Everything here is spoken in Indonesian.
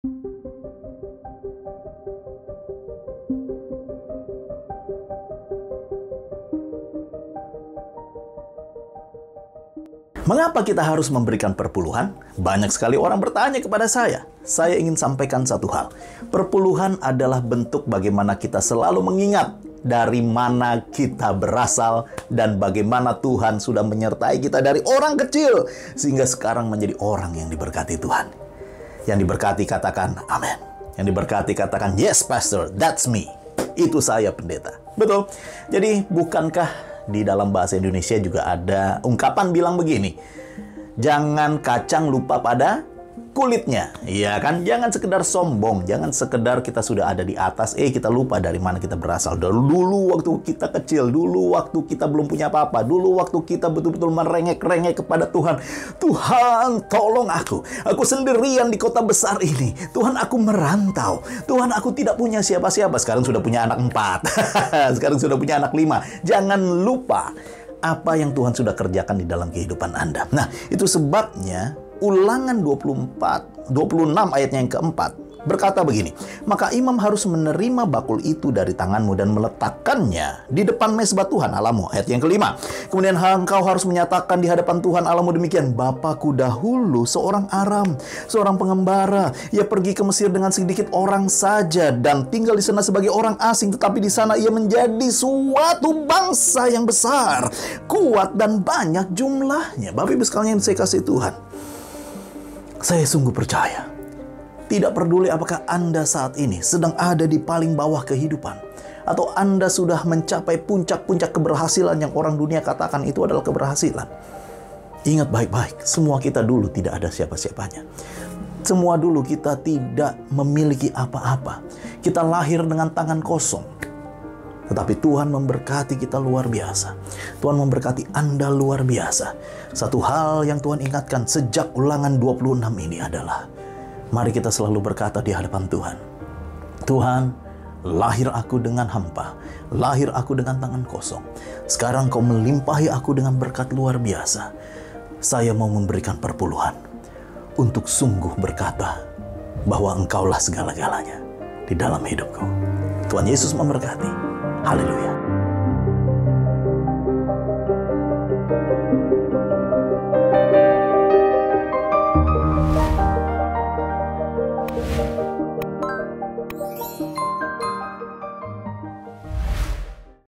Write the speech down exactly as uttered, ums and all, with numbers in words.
Mengapa kita harus memberikan perpuluhan? Banyak sekali orang bertanya kepada saya. Saya ingin sampaikan satu hal. Perpuluhan adalah bentuk bagaimana kita selalu mengingat dari mana kita berasal dan bagaimana Tuhan sudah menyertai kita dari orang kecil sehingga sekarang menjadi orang yang diberkati Tuhan. Yang diberkati katakan amin. Yang diberkati katakan yes pastor, that's me. Itu saya pendeta. Betul. Jadi bukankah di dalam bahasa Indonesia juga ada ungkapan bilang begini, jangan kacang lupa pada kulitnya. Iya kan? Jangan sekedar sombong, jangan sekedar kita sudah ada di atas, eh kita lupa dari mana kita berasal. Dulu, dulu waktu kita kecil, dulu waktu kita belum punya apa-apa, dulu waktu kita betul-betul merengek-rengek kepada Tuhan. Tuhan, tolong aku. Aku sendirian di kota besar ini. Tuhan, aku merantau. Tuhan, aku tidak punya siapa-siapa. Sekarang sudah punya anak empat. Sekarang sudah punya anak lima. Jangan lupa apa yang Tuhan sudah kerjakan di dalam kehidupan Anda. Nah, itu sebabnya Ulangan dua puluh empat, dua puluh enam ayatnya yang keempat berkata begini, maka imam harus menerima bakul itu dari tanganmu dan meletakkannya di depan mezbah Tuhan Allahmu. Ayat yang kelima, kemudian engkau harus menyatakan di hadapan Tuhan Allahmu demikian, Bapakku dahulu seorang Aram, seorang pengembara, ia pergi ke Mesir dengan sedikit orang saja dan tinggal di sana sebagai orang asing, tetapi di sana ia menjadi suatu bangsa yang besar, kuat dan banyak jumlahnya. Bapak Ibu sekalian yang saya kasih Tuhan, saya sungguh percaya, tidak peduli apakah Anda saat ini sedang ada di paling bawah kehidupan, atau Anda sudah mencapai puncak-puncak keberhasilan yang orang dunia katakan itu adalah keberhasilan. Ingat baik-baik, semua kita dulu tidak ada siapa-siapanya. Semua dulu kita tidak memiliki apa-apa. Kita lahir dengan tangan kosong. Tetapi Tuhan memberkati kita luar biasa. Tuhan memberkati Anda luar biasa. Satu hal yang Tuhan ingatkan sejak Ulangan dua puluh enam ini adalah, mari kita selalu berkata di hadapan Tuhan, Tuhan, lahir aku dengan hampa, lahir aku dengan tangan kosong. Sekarang Kau melimpahi aku dengan berkat luar biasa. Saya mau memberikan perpuluhan untuk sungguh berkata bahwa Engkaulah segala-galanya di dalam hidupku. Tuhan Yesus memberkati. Haleluya.